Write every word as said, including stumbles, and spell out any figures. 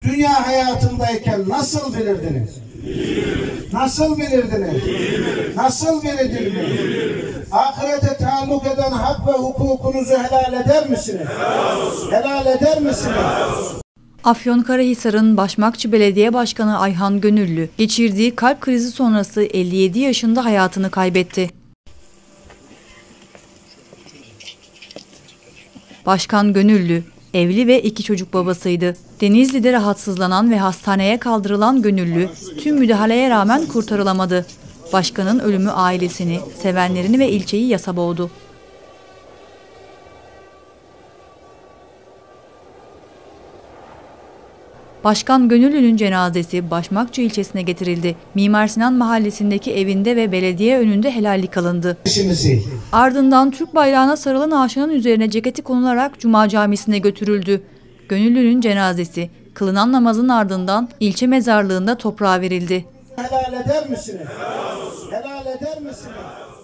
dünya hayatındayken nasıl bilirdiniz? Nasıl bilirdiniz? Nasıl bilirdiniz? Ahirete taalluk eden hak ve hukukunuzu helal eder misiniz? Helal eder misiniz? Afyonkarahisar'ın Başmakçı Belediye Başkanı Ayhan Gönüllü geçirdiği kalp krizi sonrası elli yedi yaşında hayatını kaybetti. Başkan Gönüllü, evli ve iki çocuk babasıydı. Denizli'de rahatsızlanan ve hastaneye kaldırılan Gönüllü, tüm müdahaleye rağmen kurtarılamadı. Başkanın ölümü ailesini, sevenlerini ve ilçeyi yasa boğdu. Başkan Gönüllü'nün cenazesi Başmakçı ilçesine getirildi. Mimar Sinan Mahallesi'ndeki evinde ve belediye önünde helallik alındı. Ardından Türk bayrağına sarılı naaşının üzerine ceketi konularak Cuma Camisi'ne götürüldü. Gönüllü'nün cenazesi kılınan namazın ardından ilçe mezarlığında toprağa verildi. Helal eder misiniz? Helal eder misiniz?